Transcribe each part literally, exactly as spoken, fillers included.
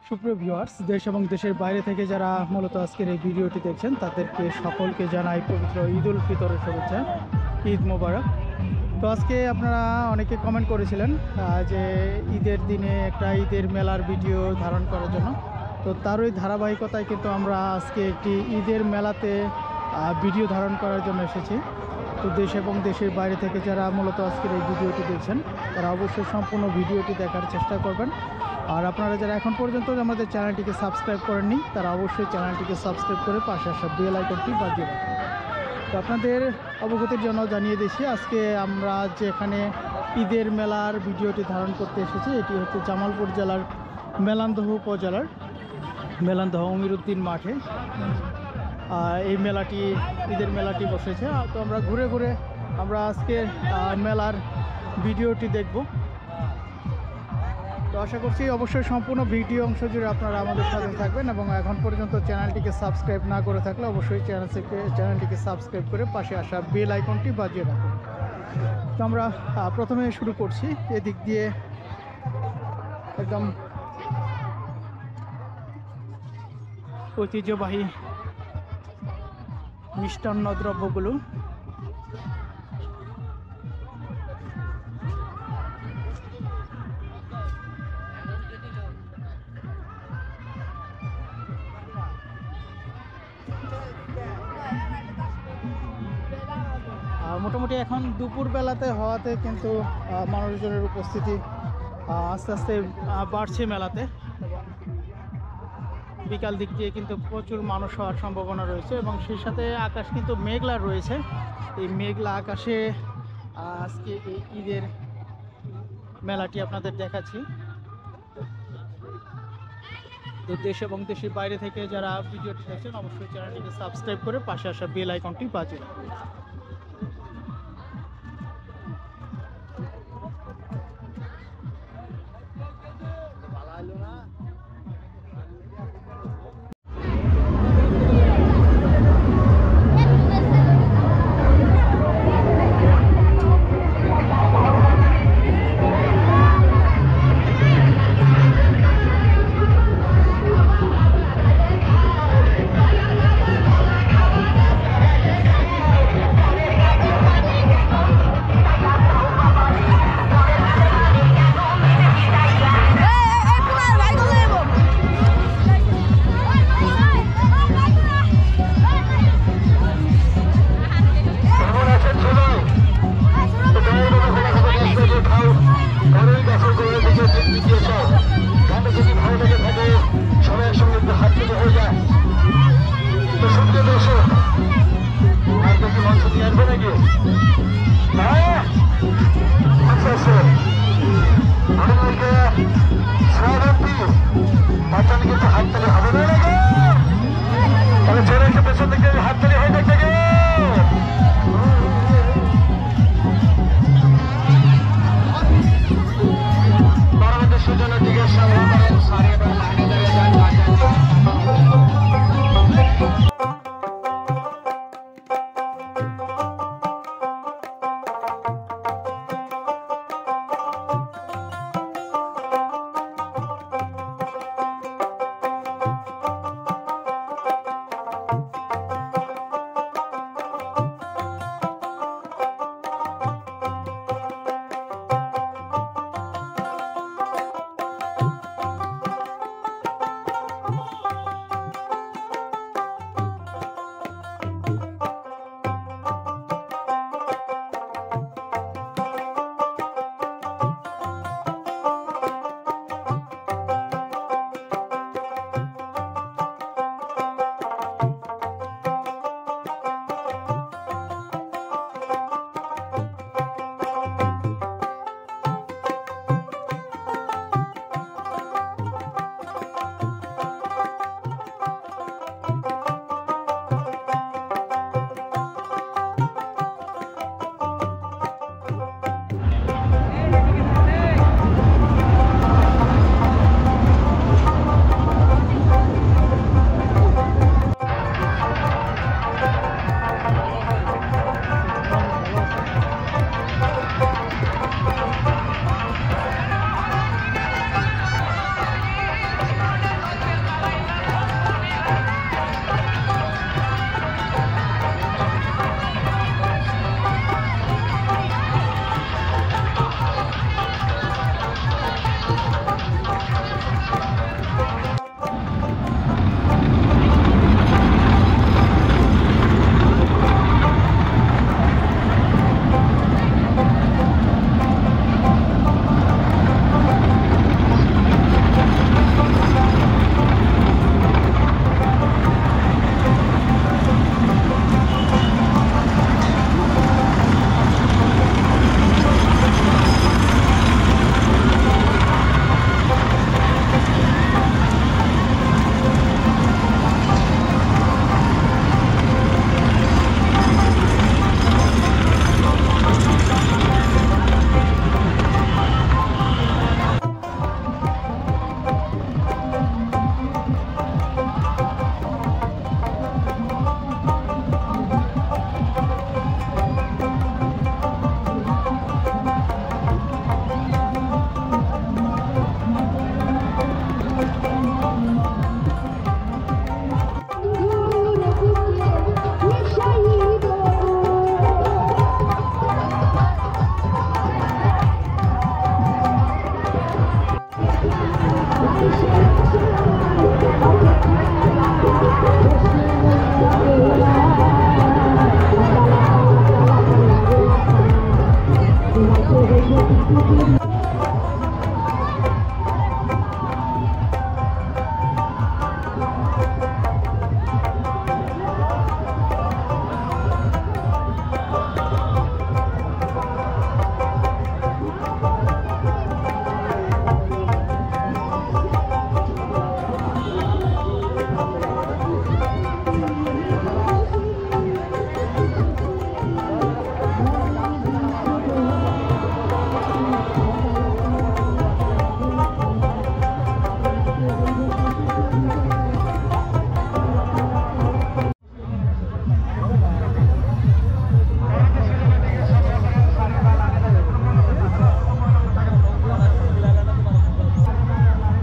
সুপ্রিয় ভিউয়ার্স, দেশ এবং দেশের বাইরে থেকে যারা মূলত আজকের এই ভিডিওটি দেখছেন তাদেরকে সকলকে জানাই পবিত্র ঈদ উল ফিতরের শুভেচ্ছা, ঈদ মোবারক। তো আজকে আপনারা অনেকে কমেন্ট করেছিলেন যে ঈদের দিনে একটা ঈদের মেলার ভিডিও ধারণ করার জন্য। তো তারই ধারাবাহিকতায় কিন্তু আমরা আজকে একটি ঈদের মেলাতে ভিডিও ধারণ করার জন্য এসেছি। তো দেশ এবং দেশের বাইরে থেকে যারা মূলত আজকের এই ভিডিওটি দেখছেন তারা অবশ্যই সম্পূর্ণ ভিডিওটি দেখার চেষ্টা করবেন। আর আপনারা যারা এখন পর্যন্ত আমাদের চ্যানেলটিকে সাবস্ক্রাইব করেননি তারা অবশ্যই চ্যানেলটিকে সাবস্ক্রাইব করে পাশে আসা বেল আইকনটি বাজিয়ে রাখুন। তো আপনাদের অবগতির জন্য জানিয়ে দিচ্ছি, আজকে আমরা যেখানে ঈদের মেলার ভিডিওটি ধারণ করতে এসেছি এটি হচ্ছে জামালপুর জেলার মেলান্দহ উপজেলার মেলান্দহ অমিরুদ্দিন মাঠে এই মেলাটি ঈদের মেলাটি বসেছে। তো আমরা ঘুরে ঘুরে আমরা আজকে মেলার ভিডিওটি দেখব। তো আশা করছি অবশ্যই সম্পূর্ণ ভিডিও অংশ জুড়ে আপনারা আমাদের সাথে থাকবেন এবং এখন পর্যন্ত চ্যানেলটিকে সাবস্ক্রাইব না করে থাকলে অবশ্যই চ্যানেলটিকে চ্যানেলটিকে সাবস্ক্রাইব করে পাশে আসা বেল আইকনটি বাজিয়ে রাখুন। তো আমরা প্রথমে শুরু করছি এদিক দিয়ে একদম ঐতিহ্যবাহী মিষ্টান্ন দ্রব্যগুলো। মোটামুটি এখন দুপুর বেলাতে হওয়াতে কিন্তু মানুষজনের উপস্থিতি আস্তে আস্তে বাড়ছে মেলাতে। বিকাল দিক দিয়ে কিন্তু প্রচুর মানুষ হওয়ার সম্ভাবনা রয়েছে এবং সেই সাথে আকাশ কিন্তু মেঘলা রয়েছে। এই মেঘলা আকাশে আজকে এই ঈদের মেলাটি আপনাদের দেখাচ্ছি। তো দেশ এবং দেশের বাইরে থেকে যারা ভিডিওটি দেখছেন অবশ্যই চ্যানেলটিকে সাবস্ক্রাইব করে পাশে আসা বেল আইকনটি বাজিয়ে রাখুন।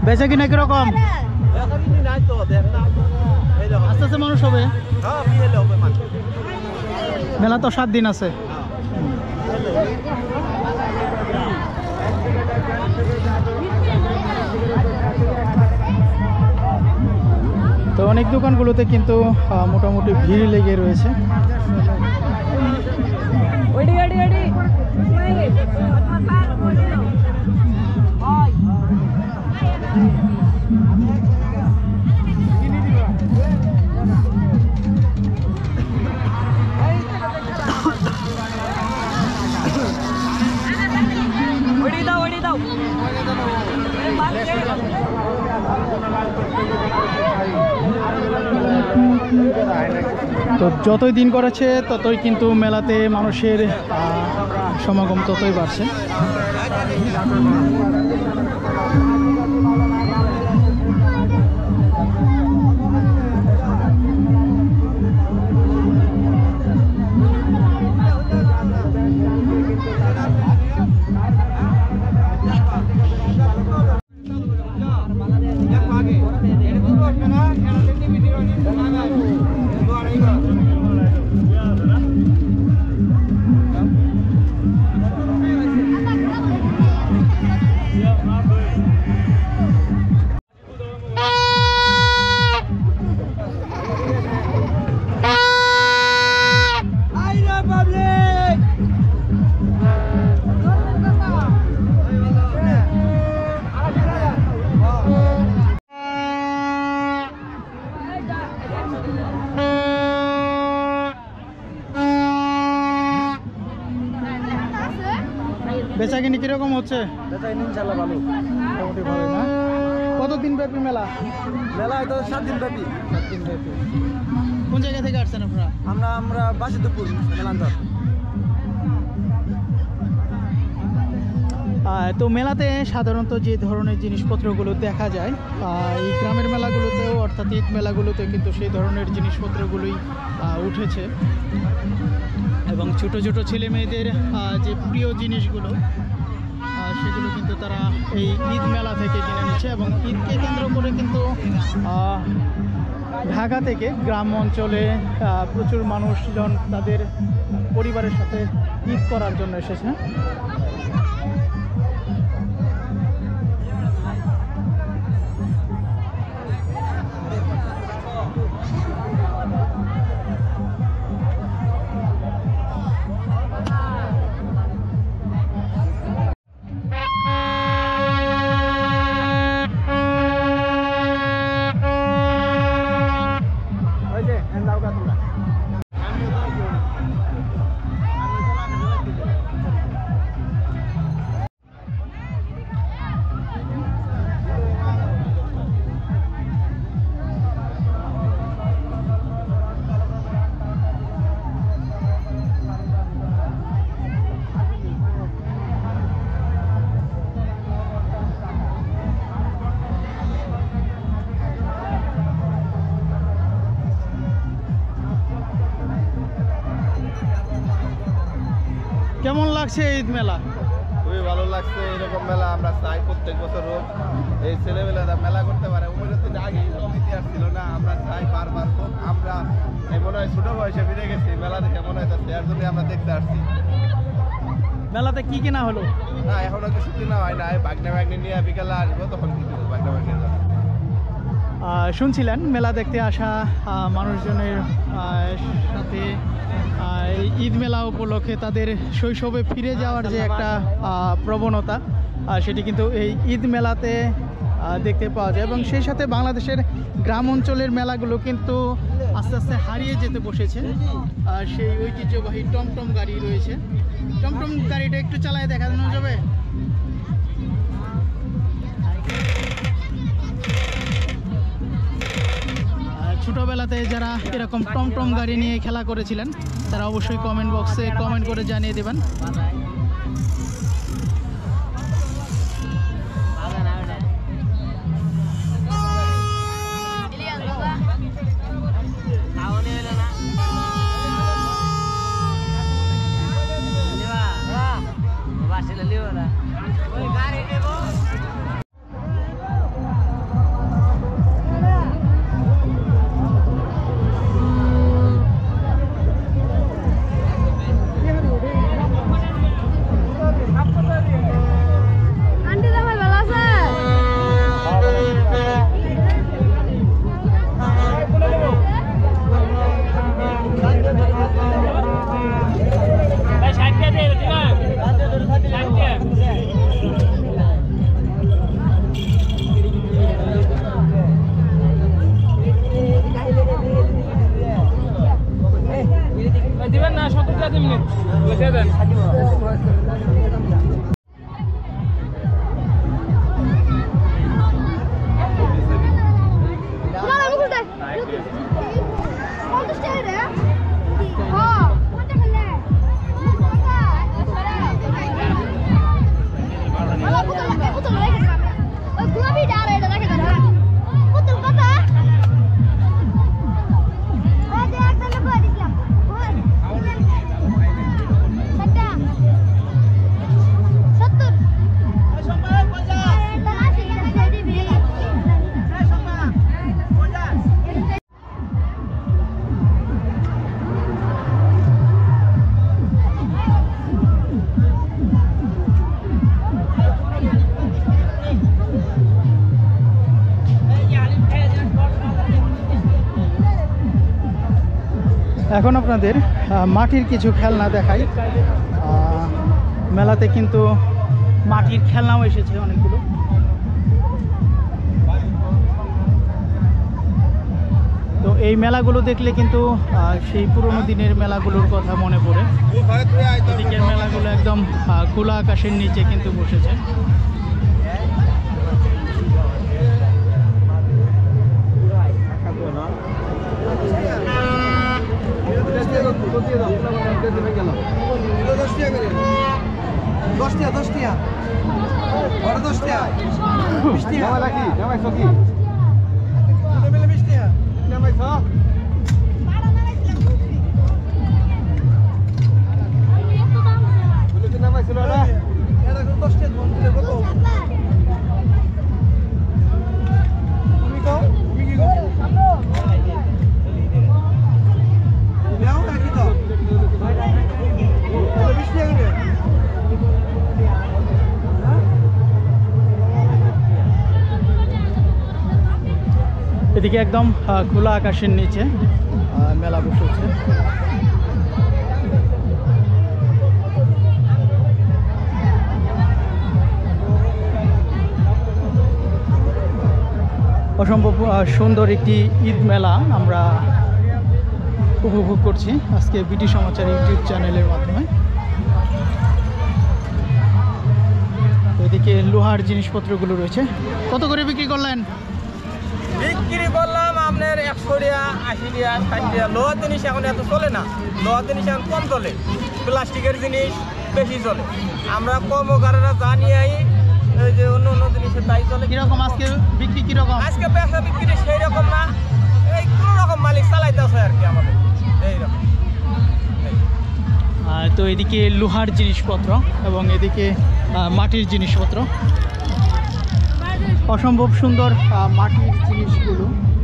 বেচা কিনা কিরকম? আস্তে আস্তে মানুষ হবে। মেলা তো সাত দিন আছে। তো অনেক দোকানগুলোতে কিন্তু মোটামুটি ভিড় লেগে রয়েছে। তো যতই দিন করেছে ততই কিন্তু মেলাতে মানুষের সমাগম ততই বাড়ছে। বেচাকিনি কিরকম হচ্ছে? বেচাকিনি ইনশাআল্লাহ ভালো, মোটামুটি ভালো না? কতদিন ব্যাপী মেলা? মেলা তো সাত দিন ব্যাপী। সাত দিন ব্যাপী। কোন জায়গা থেকে আসছেন আপনারা? আমরা আমরা বাসিদপুর মেলান্তর। তো মেলাতে সাধারণত যে ধরনের জিনিসপত্রগুলো দেখা যায় এই গ্রামের মেলাগুলোতেও অর্থাৎ ঈদ মেলাগুলোতে কিন্তু সেই ধরনের জিনিসপত্রগুলোই উঠেছে এবং ছোট ছোট ছেলে মেয়েদের যে প্রিয় জিনিসগুলো সেগুলো কিন্তু তারা এই ঈদ মেলা থেকে কিনে নিচ্ছে এবং ঈদকে কেন্দ্র করে কিন্তু ঢাকা থেকে গ্রাম অঞ্চলে প্রচুর মানুষজন তাদের পরিবারের সাথে ঈদ করার জন্য এসেছে। কেমন লাগছে ঈদ মেলা? খুবই ভালো লাগছে। এরকম মেলা আমরা চাই প্রত্যেক বছর হোক, এই ছেলেমেয়েরা মেলা করতে পারে। উপলব্ধি আগে ইতিহাস ছিল না, আমরা চাই বারবার হোক। আমরা এই মনে হয় ছোটো বয়সে ফিরে গেছি, মেলা দেখে মনে হয় তার জন্য আমরা দেখতে আসছি। মেলাতে কি কেনা হলো? না এখনো কিছু কেনা হয় না, বাগনা বাগনি নিয়ে বিকালে আসবো তখন কিনবো বাগনা বাগনি। শুনছিলেন মেলা দেখতে আসা মানুষজনের সাথে ঈদ মেলা উপলক্ষে তাদের শৈশবে ফিরে যাওয়ার যে একটা প্রবণতা সেটি কিন্তু এই ঈদ মেলাতে দেখতে পাওয়া যায় এবং সেই সাথে বাংলাদেশের গ্রাম অঞ্চলের মেলাগুলো কিন্তু আস্তে আস্তে হারিয়ে যেতে বসেছে। আর সেই ঐতিহ্যবাহী টমটম গাড়ি রয়েছে, টমটম গাড়িটা একটু চালায় দেখানো যাবে? ছোটোবেলাতে যারা এরকম টমটম গাড়ি নিয়ে খেলা করেছিলেন তারা অবশ্যই কমেন্ট বক্সে কমেন্ট করে জানিয়ে দেবেন। এখন আপনাদের আহ, মাটির কিছু খেলনা দেখাই। আহ, মেলাতে কিন্তু মাটির খেলনাও এসেছে অনেকগুলো। তো এই মেলাগুলো দেখলে কিন্তু আহ, সেই পুরোনো দিনের মেলাগুলোর কথা মনে পড়ে। এদিকের মেলাগুলো একদম আহ, খোলা আকাশের নিচে কিন্তু বসেছে। এদিকে একদম আহ, খোলা আকাশের নিচে আহ, মেলা বসেছে। অসম্ভব আহ, সুন্দর একটি ঈদ মেলা আমরা উপভোগ করছি আজকে বিটি সমাচার ইউটিউব চ্যানেলের মাধ্যমে। এদিকে লোহার জিনিসপত্রগুলো রয়েছে। কত করে বিক্রি করলেন? বিক্রি করলাম আপনার একশো টাকা, আশি টাকা, ষাট টাকা। লোহার জিনিস এখন এত চলে না, লোহার জিনিস এখন কম চলে, প্লাস্টিকের জিনিস বেশি চলে। আমরা কর্মকারেরা জানি আই ওই যে অন্য অন্য জিনিসের তাই চলে। কিরকম আজকে বিক্রি কিরকম? আজকে ব্যবসা বিক্রি সেই রকম না, এই কোনো রকম মালিক চালাইতেছে আর কি আমাদের এইরকম। আহ, তো এদিকে লোহার জিনিসপত্র এবং এদিকে আহ, মাটির জিনিসপত্র, অসম্ভব সুন্দর আহ, মাটির জিনিসগুলো।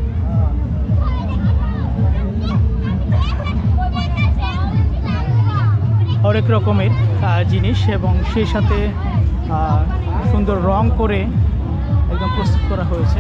হরেক রকমের আহ, জিনিস এবং সেই সাথে আহ, সুন্দর রং করে একদম প্রস্তুত করা হয়েছে।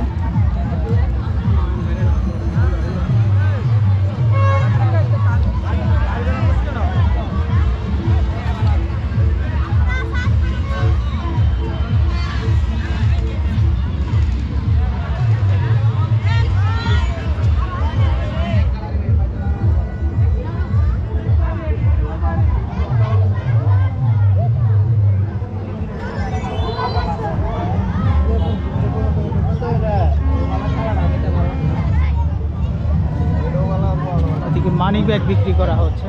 এদিকে মানি ব্যাগ বিক্রি করা হচ্ছে।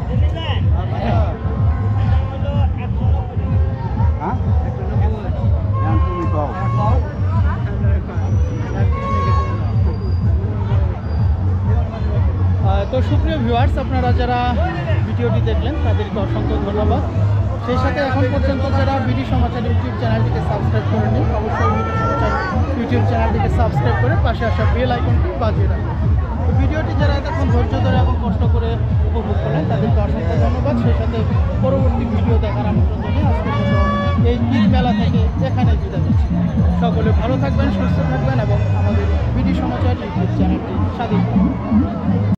আহ, তো সুপ্রিয় ভিউয়ার্স, আপনারা যারা ভিডিওটি দেখলেন তাদেরকে অসংখ্য ধন্যবাদ। সেই সাথে এখন পর্যন্ত যারা বিডি সমাচার ইউটিউব চ্যানেলটিকে সাবস্ক্রাইব করেনি, অবশ্যই বিডি সমাচার ইউটিউব চ্যানেলটিকে সাবস্ক্রাইব করে পাশে আসা বেল আইকনটি বাজিয়ে রাখুন। তো ভিডিওটি যারা এতক্ষণ ধৈর্য ধরে এবং কষ্ট করে উপভোগ করলেন তাদেরকে অসংখ্য ধন্যবাদ। সেই সাথে পরবর্তী ভিডিও দেখার আমন্ত্রণ জানিয়ে আজকের মতো এই ঈদ মেলা থেকে এখানে বিদায় নিচ্ছি। সকলে ভালো থাকবেন, সুস্থ থাকবেন এবং আমাদের বিডি সমাচার ইউটিউব চ্যানেলটি সাথে থাকবেন।